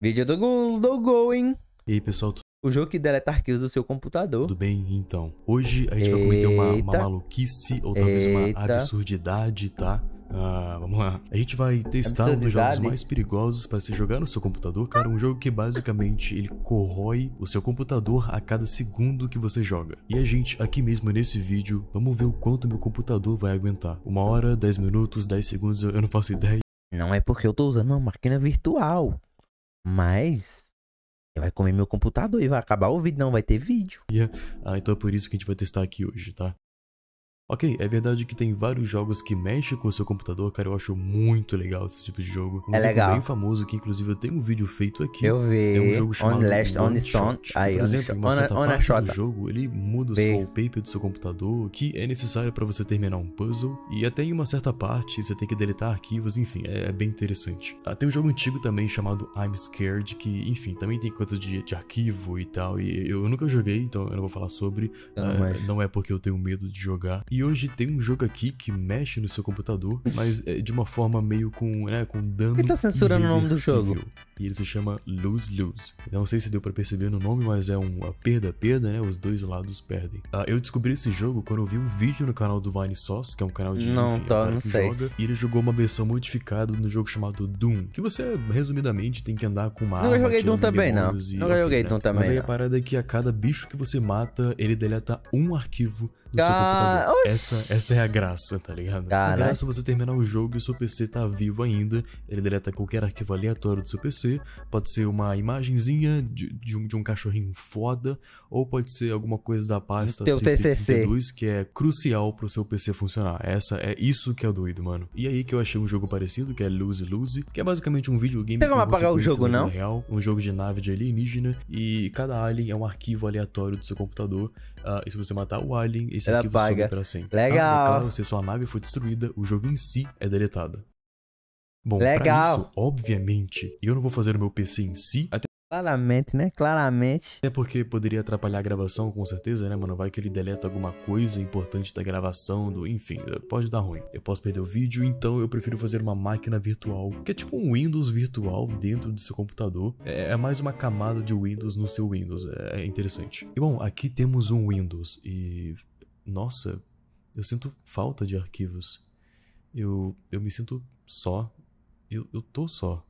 Vídeo do Going. E aí, pessoal, O jogo que deleta arquivos do seu computador. tudo bem? Então, hoje a gente vai cometer uma maluquice ou talvez uma absurdidade, tá? Vamos lá. A gente vai testar um dos jogos mais perigosos para se jogar no seu computador, cara. Um jogo que basicamente ele corrói o seu computador a cada segundo que você joga. E a gente, aqui mesmo nesse vídeo, vamos ver o quanto meu computador vai aguentar. 1 hora, 10 minutos, 10 segundos, eu não faço ideia. Não é porque eu tô usando uma máquina virtual, mas vai comer meu computador e vai acabar o vídeo, não vai ter vídeo. Então é por isso que a gente vai testar aqui hoje, tá? Ok, é verdade que tem vários jogos que mexem com o seu computador, cara, eu acho muito legal esse tipo de jogo. Um exemplo bem famoso que inclusive eu tenho um vídeo feito aqui. Eu vi. É um jogo chamado On Shot. Por exemplo, em uma certa parte do jogo, ele muda o wallpaper do seu computador, que é necessário para você terminar um puzzle, e até em uma certa parte você tem que deletar arquivos, enfim, é bem interessante. Tem um jogo antigo também chamado I'm Scared, que, enfim, também tem coisas de arquivo e tal, e eu nunca joguei, então eu não vou falar sobre, não é porque eu tenho medo de jogar. E hoje tem um jogo aqui que mexe no seu computador, mas de uma forma meio com dano. Por que tá censurando o nome do jogo? E ele se chama Lose Lose. Não sei se deu pra perceber no nome, mas é uma perda, né? Os dois lados perdem. Eu descobri esse jogo quando eu vi um vídeo no canal do Vine Sauce, que é um canal de cara que joga, e ele jogou uma versão modificada no jogo chamado Doom, que você, resumidamente, tem que andar com uma arma. Nunca joguei Doom também, não. Nunca joguei Doom também. Mas aí a parada é que a cada bicho que você mata, ele deleta um arquivo do seu computador. Essa é a graça, tá ligado? A graça é você terminar o jogo e o seu PC tá vivo ainda. Ele deleta qualquer arquivo aleatório do seu PC. Pode ser uma imagenzinha de um cachorrinho foda, ou pode ser alguma coisa da pasta System32 que é crucial pro seu PC funcionar. Isso que é doido, mano. E aí que eu achei um jogo parecido, que é Lose Lose, que é basicamente um videogame com apagar o jogo, não? Real, um jogo de nave de alienígena, e cada alien é um arquivo aleatório do seu computador. E se você matar o alien, esse arquivo some pra sempre. Legal. Claro, se sua nave for destruída, o jogo em si é deletado. Bom, pra isso, obviamente, eu não vou fazer o meu PC em si. Claramente, né? Claramente. É porque poderia atrapalhar a gravação, com certeza, né, mano? Vai que ele deleta alguma coisa importante da gravação, enfim, pode dar ruim. Eu posso perder o vídeo, então eu prefiro fazer uma máquina virtual, que é tipo um Windows virtual dentro do seu computador. É mais uma camada de Windows no seu Windows, é interessante. E bom, aqui temos um Windows e... Nossa, eu sinto falta de arquivos. Eu me sinto só. Eu tô só.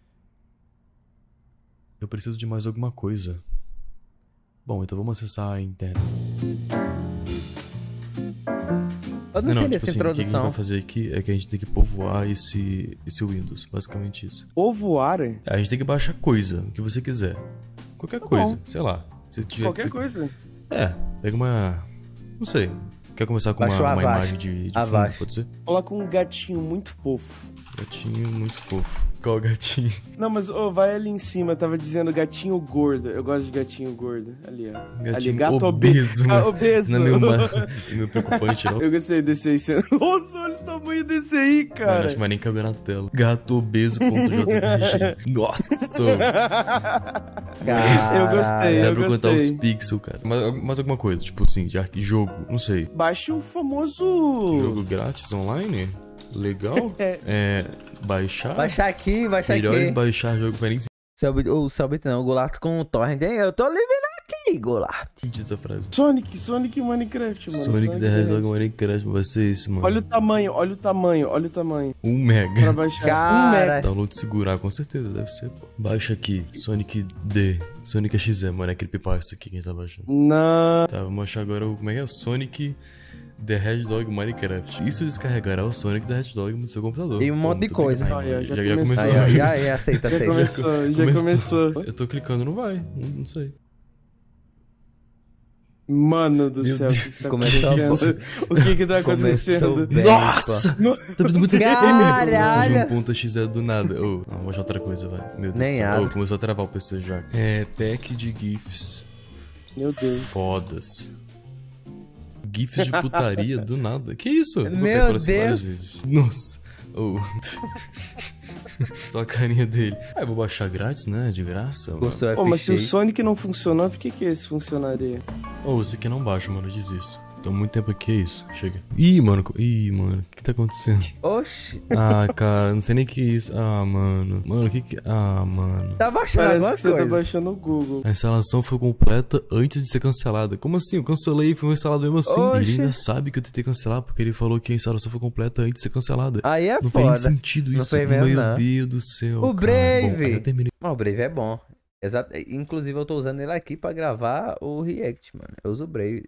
Eu preciso de mais alguma coisa. Bom, então vamos acessar a internet. Eu não entendi essa introdução. O que a gente vai fazer aqui é que a gente tem que povoar esse Windows. Basicamente isso. Povoar? A gente tem que baixar coisa, o que você quiser. Qualquer coisa, sei lá. Qualquer coisa? Pega uma... Não sei. Quer começar com uma imagem de fundo, pode ser? Coloca um gatinho muito fofo. Gatinho muito fofo. Qual gatinho? Não, mas vai ali em cima, tava dizendo gatinho gordo. Eu gosto de gatinho gordo. Ali, ó. Gatinho gato obeso. Obeso. Não é meio preocupante, não. Eu gostei desse aí. Nossa, olha o tamanho desse aí, cara. Mano, acho que vai nem caber na tela. Gato obeso.jpg. Nossa. Eu gostei, Dá pra contar os pixels, cara. Mais alguma coisa, tipo assim, de jogo, não sei. Baixe o famoso... Jogo grátis online? Legal? Baixar? Baixar aqui. Melhores baixar jogo pra nem... O Selbit não, o Golart com o Torrent. Eu tô livre aqui, Golart. Entendi essa frase. Sonic e Minecraft, mano. Sonic the Hedgehog Minecraft vai ser isso, mano. Olha o tamanho. 1 mega. Pra baixar. Cara. 1 mega. Download segurar, com certeza, deve ser, pô. Baixa aqui, Sonic XZ, mano, é aquele pipaço aqui que a gente tá baixando. Não. Tá, vamos achar agora como é que é o Sonic The Hedgehog Minecraft. Isso descarregará o Sonic The Hedgehog no seu computador. E um monte de coisa. Já começou. Já aceita. Já começou. Eu tô clicando, não vai. Não sei. Mano do céu, o que tá acontecendo? O que tá acontecendo? Nossa! Tá precisando muito Caralho! Ponta XL do nada. Não, vou achar outra coisa, vai. Meu Deus Nem do céu. Começou a travar o PC já. Pack de GIFs. Meu Deus. Fodas. GIFs de putaria do nada. Que isso? Meu Deus. Vezes. Nossa. Só a carinha dele. Eu vou baixar grátis, né? De graça. Mas se o Sonic não funcionou, por que esse funcionaria? Esse aqui não baixa, mano. Eu desisto. Tô muito tempo aqui, é isso. Chega. Ih, mano. O que tá acontecendo? Oxi. Ah, cara, não sei nem o que é isso. Ah, mano. Mano, o que que... Ah, mano. Tá baixando alguma coisa. Você tá baixando o Google. A instalação foi completa antes de ser cancelada. Como assim? Eu cancelei e foi instalado mesmo assim. Oxi. Ele ainda sabe que eu tentei cancelar porque ele falou que a instalação foi completa antes de ser cancelada. Aí é não foda. Não faz nem sentido isso. Meu Deus do céu. O Brave. Bom, aí eu terminei. Não, o Brave é bom. Exato. Inclusive eu tô usando ele aqui pra gravar o React, mano. Eu uso o Brave.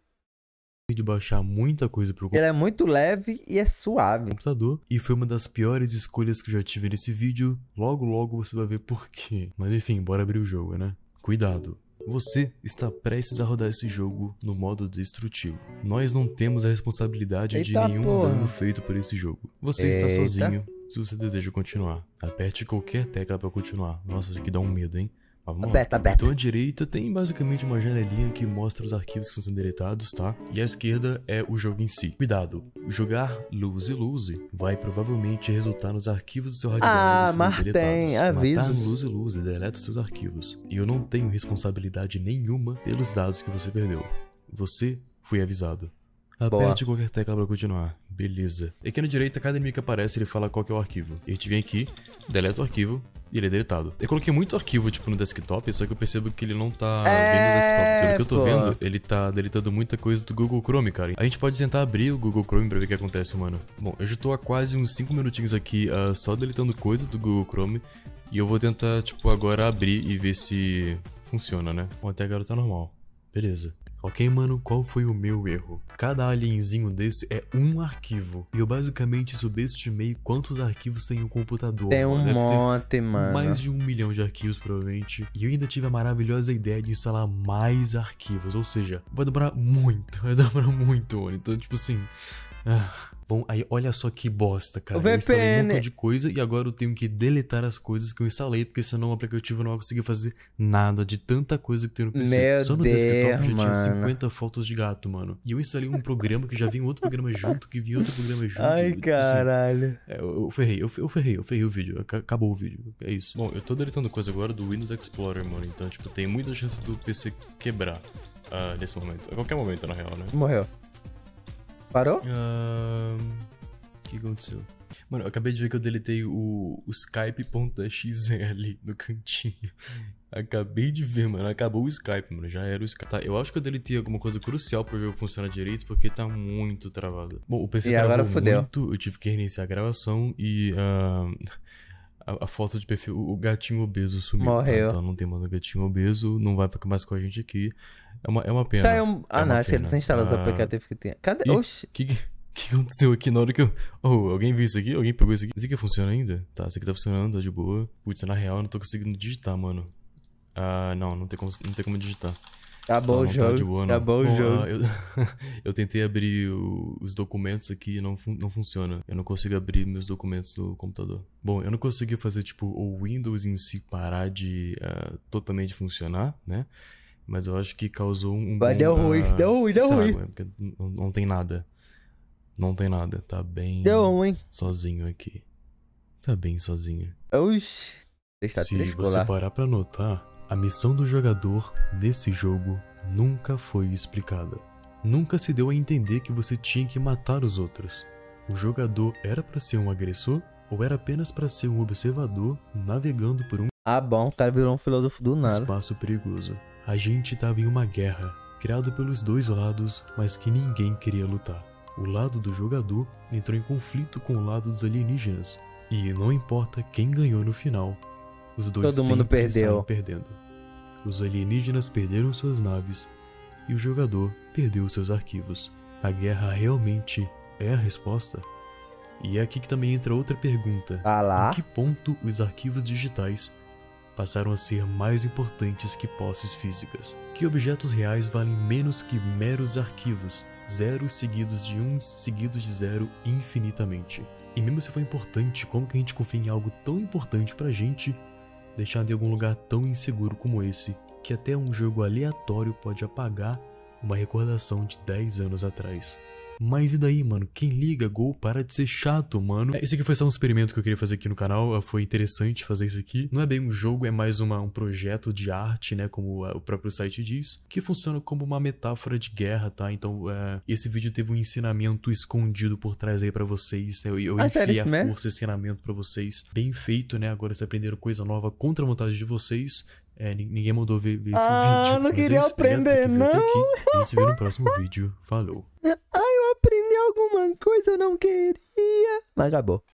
De baixar muita coisa pro Ele é muito leve e é suave. Computador. E foi uma das piores escolhas que eu já tive nesse vídeo. Logo você vai ver por quê. Mas enfim, bora abrir o jogo, né? Cuidado. Você está prestes a rodar esse jogo no modo destrutivo. Nós não temos a responsabilidade de nenhum dano feito por esse jogo. Você está sozinho se você deseja continuar. Aperte qualquer tecla para continuar. Nossa, isso aqui dá um medo, hein? Mas vamos lá. Então à direita tem basicamente uma janelinha que mostra os arquivos que estão sendo deletados, tá? E à esquerda é o jogo em si. Cuidado, jogar lose vai provavelmente resultar nos arquivos do seu hard drive mas tem avisos. Matar lose, deleta os seus arquivos. E eu não tenho responsabilidade nenhuma pelos dados que você perdeu. Você foi avisado. Aperte qualquer tecla pra continuar. Beleza. E aqui na direita, cada inimigo que aparece, ele fala qual que é o arquivo. E a gente vem aqui, deleta o arquivo e ele é deletado. Eu coloquei muito arquivo, tipo, no desktop, só que eu percebo que ele não tá vendo o desktop. Pelo que eu tô vendo, ele tá deletando muita coisa do Google Chrome, cara. A gente pode tentar abrir o Google Chrome pra ver o que acontece, mano. Bom, eu já tô há quase uns 5 minutinhos aqui só deletando coisas do Google Chrome. E eu vou tentar, tipo, agora abrir e ver se funciona, né? Bom, até agora tá normal. Beleza. Ok, mano, qual foi o meu erro? Cada alienzinho desse é um arquivo. E eu basicamente subestimei quantos arquivos tem um computador. Tem um monte, mano. Mais de 1 milhão de arquivos, provavelmente. E eu ainda tive a maravilhosa ideia de instalar mais arquivos. Ou seja, vai demorar muito. Mano. Então, tipo assim... Bom, aí olha só que bosta, cara. O VPN. Eu instalei um montão de coisa e agora eu tenho que deletar as coisas que eu instalei, porque senão o aplicativo não vai conseguir fazer nada de tanta coisa que tem no PC. Meu Só no Deus, desktop já mano. tinha 50 fotos de gato, mano. E eu instalei um programa que já vinha outro programa junto, que vinha outro programa junto. Ai, caralho. Assim, eu ferrei o vídeo. Acabou o vídeo. É isso. Bom, eu tô deletando coisa agora do Windows Explorer, mano. Então, tipo, tem muita chance do PC quebrar nesse momento. A qualquer momento, na real, né? Morreu. Parou? O que aconteceu? Mano, eu acabei de ver que eu deletei o Skype.xl no cantinho. Acabei de ver, mano. Acabou o Skype, mano. Já era o Skype. Tá, eu acho que eu deletei alguma coisa crucial pro jogo funcionar direito, porque tá muito travado. Bom, o PC travou muito, eu tive que reiniciar a gravação e a foto de perfil, o gatinho obeso sumiu. Morreu. Tá? Então não tem mais o gatinho obeso, não vai ficar mais com a gente aqui. É uma pena. Saiu não, acho que ele desinstalou os aplicativos que tem. Cadê? Oxi. O que aconteceu aqui na hora que eu... alguém viu isso aqui? Alguém pegou isso aqui? Esse aqui funciona ainda? Tá, esse aqui tá funcionando, tá de boa. Putz, na real eu não tô conseguindo digitar, mano. Não tem como digitar. Acabou o jogo. Tá de boa, não. Acabou o jogo. Eu tentei abrir os documentos aqui e não funciona. Eu não consigo abrir meus documentos do computador. Bom, eu não consegui fazer, tipo, o Windows em si parar de totalmente funcionar, né? Mas eu acho que causou um Mas deu ruim. Porque não tem nada. Não tem nada. Tá bem sozinho aqui. Tá bem sozinho. Oxi. Se você parar pra notar, a missão do jogador nesse jogo nunca foi explicada. Nunca se deu a entender que você tinha que matar os outros. O jogador era pra ser um agressor ou era apenas pra ser um observador navegando por um bom, o cara virou um filósofo do nada. Espaço perigoso. A gente estava em uma guerra, criada pelos dois lados, mas que ninguém queria lutar. O lado do jogador entrou em conflito com o lado dos alienígenas. E não importa quem ganhou no final, os dois todo mundo perdeu. saem perdendo. Os alienígenas perderam suas naves e o jogador perdeu seus arquivos. A guerra realmente é a resposta? E é aqui que também entra outra pergunta. Em que ponto os arquivos digitais passaram a ser mais importantes que posses físicas? Que objetos reais valem menos que meros arquivos, zeros seguidos de uns seguidos de zero infinitamente? E mesmo se for importante, como que a gente confia em algo tão importante pra gente, deixado em algum lugar tão inseguro como esse, que até um jogo aleatório pode apagar uma recordação de 10 anos atrás? Mas e daí, mano? Quem liga? Gol para de ser chato, mano. Esse aqui foi só um experimento que eu queria fazer aqui no canal. Foi interessante fazer isso aqui. Não é bem um jogo, é mais um projeto de arte, né? Como o próprio site diz. Que funciona como uma metáfora de guerra, tá? Então, esse vídeo teve um ensinamento escondido por trás aí pra vocês. Eu enfiei a força, ensinamento pra vocês. Bem feito, né? Agora vocês aprenderam coisa nova contra a vontade de vocês. Ninguém mandou ver esse vídeo. Ah, não queria aprender, não. A gente se vê no próximo vídeo. Falou. Eu aprendi alguma coisa, eu não queria. Mas acabou.